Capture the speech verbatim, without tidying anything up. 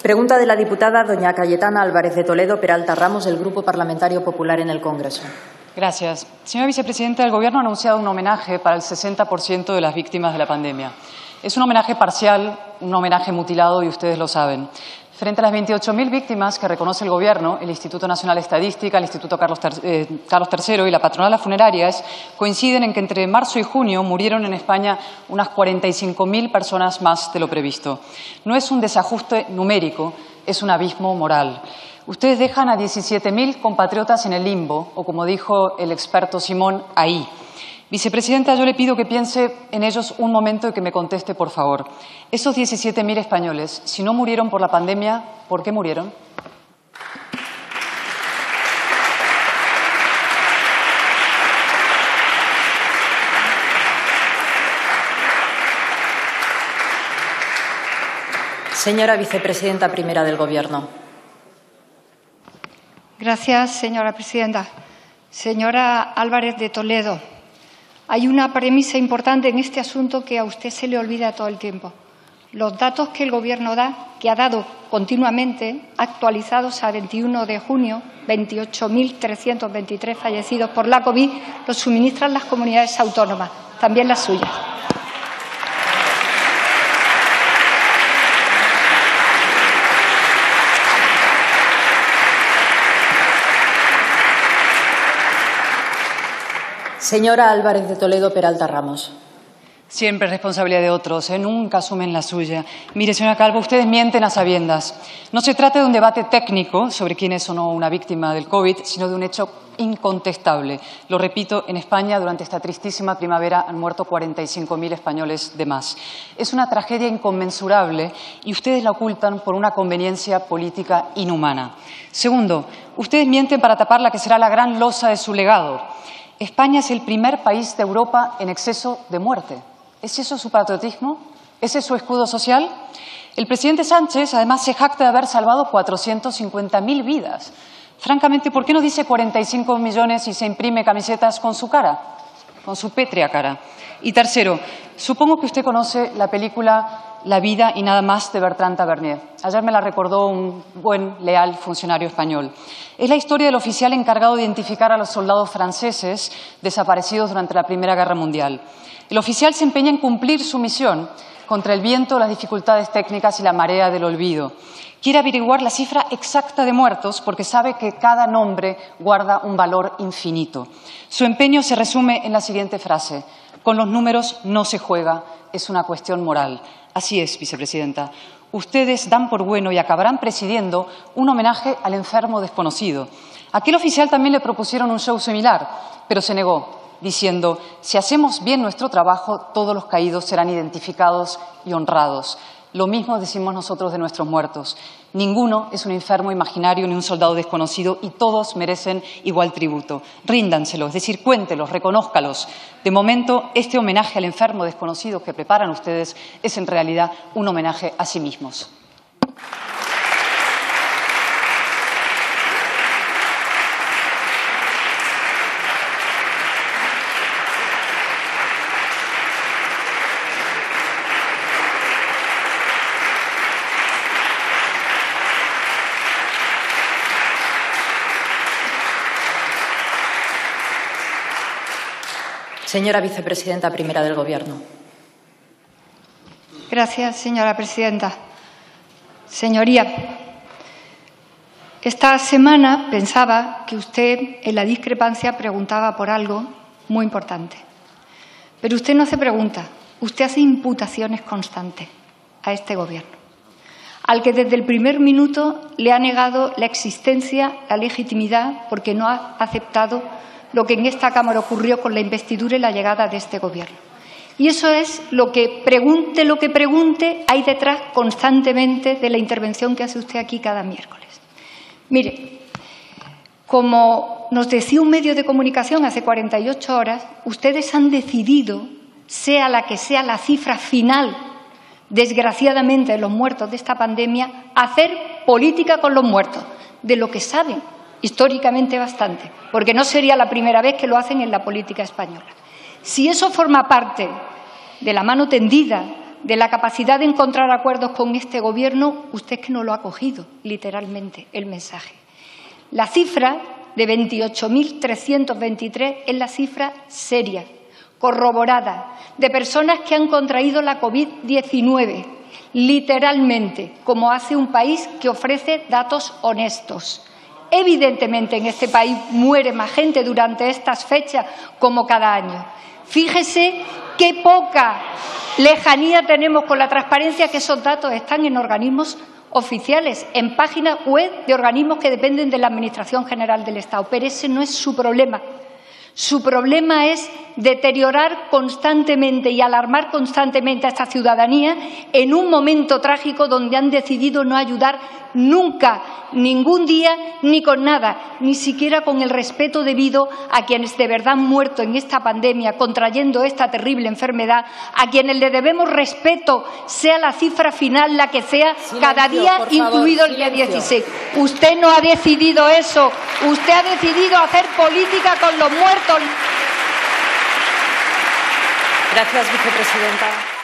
Pregunta de la diputada doña Cayetana Álvarez de Toledo Peralta Ramos, del Grupo Parlamentario Popular en el Congreso. Gracias. Señora vicepresidenta, el Gobierno ha anunciado un homenaje para el sesenta por ciento de las víctimas de la pandemia. Es un homenaje parcial, un homenaje mutilado, y ustedes lo saben. Frente a las veintiocho mil víctimas que reconoce el Gobierno, el Instituto Nacional de Estadística, el Instituto Carlos tercero y la patronal Las Funerarias coinciden en que entre marzo y junio murieron en España unas cuarenta y cinco mil personas más de lo previsto. No es un desajuste numérico, es un abismo moral. Ustedes dejan a diecisiete mil compatriotas en el limbo, o como dijo el experto Simón, ahí. Vicepresidenta, yo le pido que piense en ellos un momento y que me conteste, por favor. Esos diecisiete mil españoles, si no murieron por la pandemia, ¿por qué murieron? Señora vicepresidenta primera del Gobierno. Gracias, señora presidenta. Señora Álvarez de Toledo, hay una premisa importante en este asunto que a usted se le olvida todo el tiempo. Los datos que el Gobierno da, que ha dado continuamente, actualizados a veintiuno de junio, veintiocho mil trescientos veintitrés fallecidos por la COVID, los suministran las comunidades autónomas, también las suyas. Señora Álvarez de Toledo Peralta Ramos. Siempre es responsabilidad de otros, ¿eh? Nunca asumen la suya. Mire, señora Calvo, ustedes mienten a sabiendas. No se trata de un debate técnico sobre quién es o no una víctima del COVID, sino de un hecho incontestable. Lo repito, en España durante esta tristísima primavera han muerto cuarenta y cinco mil españoles de más. Es una tragedia inconmensurable y ustedes la ocultan por una conveniencia política inhumana. Segundo, ustedes mienten para tapar la que será la gran losa de su legado. España es el primer país de Europa en exceso de muerte. ¿Es eso su patriotismo? ¿Ese es su escudo social? El presidente Sánchez, además, se jacta de haber salvado cuatrocientas cincuenta mil vidas. Francamente, ¿por qué no dice cuarenta y cinco millones y se imprime camisetas con su cara? Con su pétrea cara. Y tercero, supongo que usted conoce la película La vida y nada más de Bertrand Tavernier. Ayer me la recordó un buen, leal funcionario español. Es la historia del oficial encargado de identificar a los soldados franceses desaparecidos durante la Primera Guerra Mundial. El oficial se empeña en cumplir su misión contra el viento, las dificultades técnicas y la marea del olvido. Quiere averiguar la cifra exacta de muertos porque sabe que cada nombre guarda un valor infinito. Su empeño se resume en la siguiente frase: con los números no se juega, es una cuestión moral. Así es, vicepresidenta. Ustedes dan por bueno y acabarán presidiendo un homenaje al enfermo desconocido. A aquel oficial también le propusieron un show similar, pero se negó, diciendo: si hacemos bien nuestro trabajo, todos los caídos serán identificados y honrados. Lo mismo decimos nosotros de nuestros muertos. Ninguno es un enfermo imaginario ni un soldado desconocido y todos merecen igual tributo. Ríndanselo, es decir, cuéntelos, reconózcalos. De momento, este homenaje al enfermo desconocido que preparan ustedes es en realidad un homenaje a sí mismos. Señora vicepresidenta primera del Gobierno. Gracias, señora presidenta. Señoría, esta semana pensaba que usted en la discrepancia preguntaba por algo muy importante. Pero usted no hace preguntas, usted hace imputaciones constantes a este Gobierno, al que desde el primer minuto le ha negado la existencia, la legitimidad, porque no ha aceptado lo que en esta Cámara ocurrió con la investidura y la llegada de este Gobierno. Y eso es lo que, pregunte lo que pregunte, hay detrás constantemente de la intervención que hace usted aquí cada miércoles. Mire, como nos decía un medio de comunicación hace cuarenta y ocho horas, ustedes han decidido, sea la que sea la cifra final, desgraciadamente, de los muertos de esta pandemia, hacer política con los muertos, de lo que saben históricamente bastante, porque no sería la primera vez que lo hacen en la política española. Si eso forma parte de la mano tendida de la capacidad de encontrar acuerdos con este Gobierno, usted es que no lo ha cogido, literalmente, el mensaje. La cifra de veintiocho mil trescientos veintitrés es la cifra seria, corroborada, de personas que han contraído la COVID diecinueve, literalmente, como hace un país que ofrece datos honestos. Evidentemente, en este país muere más gente durante estas fechas como cada año. Fíjese qué poca lejanía tenemos con la transparencia, que esos datos están en organismos oficiales, en páginas web de organismos que dependen de la Administración General del Estado. Pero ese no es su problema. Su problema es deteriorar constantemente y alarmar constantemente a esta ciudadanía en un momento trágico donde han decidido no ayudar nunca, ningún día, ni con nada, ni siquiera con el respeto debido a quienes de verdad han muerto en esta pandemia contrayendo esta terrible enfermedad, a quienes le debemos respeto, sea la cifra final la que sea, silencio, cada día, incluido favor, el día dieciséis. Usted no ha decidido eso, usted ha decidido hacer política con los muertos. Gracias, vicepresidenta.